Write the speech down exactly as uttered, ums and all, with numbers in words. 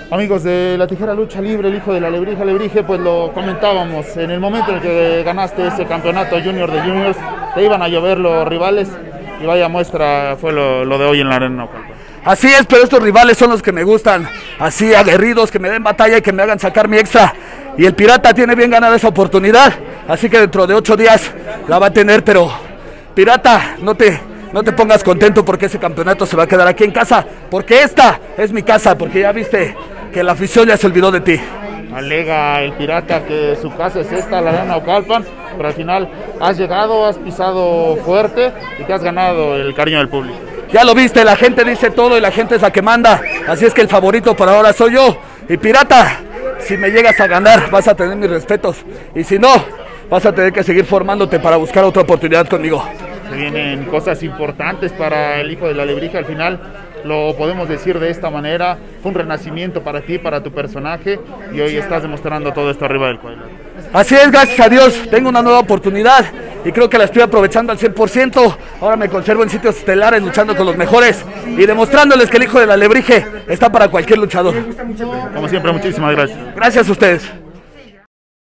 Amigos de la Tijera Lucha Libre, el hijo de la Alebrije, Alebrije, pues lo comentábamos, en el momento en el que ganaste ese campeonato junior de juniors, te iban a llover los rivales, y vaya muestra fue lo, lo de hoy en la Arena Naucalpan. Así es, pero estos rivales son los que me gustan, así aguerridos, que me den batalla y que me hagan sacar mi extra, y el Pirata tiene bien ganada esa oportunidad, así que dentro de ocho días la va a tener, pero Pirata, no te... No te pongas contento porque ese campeonato se va a quedar aquí en casa, porque esta es mi casa, porque ya viste que la afición ya se olvidó de ti. Alega el Pirata que su casa es esta, la Arena Naucalpan, pero al final has llegado, has pisado fuerte y te has ganado el cariño del público. Ya lo viste, la gente dice todo y la gente es la que manda, así es que el favorito por ahora soy yo. Y Pirata, si me llegas a ganar vas a tener mis respetos, y si no, vas a tener que seguir formándote para buscar otra oportunidad conmigo. Se vienen cosas importantes para el hijo de la Alebrije, al final lo podemos decir de esta manera, fue un renacimiento para ti, para tu personaje, y hoy estás demostrando todo esto arriba del cuadro. Así es, gracias a Dios, tengo una nueva oportunidad y creo que la estoy aprovechando al cien por ciento, ahora me conservo en sitios estelares luchando con los mejores y demostrándoles que el hijo de la Alebrije está para cualquier luchador. Como siempre, muchísimas gracias. Gracias a ustedes.